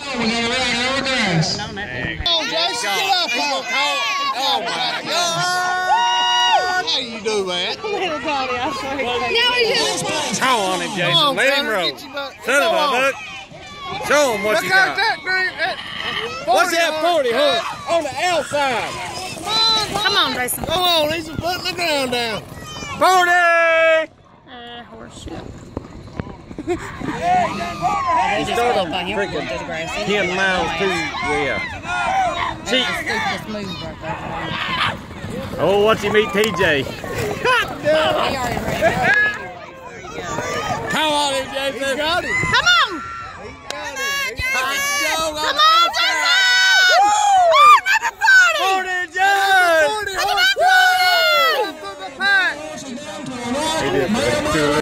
We got to ride over grass. Come on, Jason, get up. Oh, my God. How you do that? Little Donnie, I swear. Come on him, Jason. Let him roll. Son of a buck. Show him what you got. What's that 40 hook on the outside? Come on, Jason. Come on, he's putting the ground down. 40! Horse shit. He started freaking 10 miles too. Yeah. See. Oh, watch him eat TJ. Come on, Jason. He got it. Come on. Come on, Jason! Number 40! 40, Jason! Number 40, horse. He did.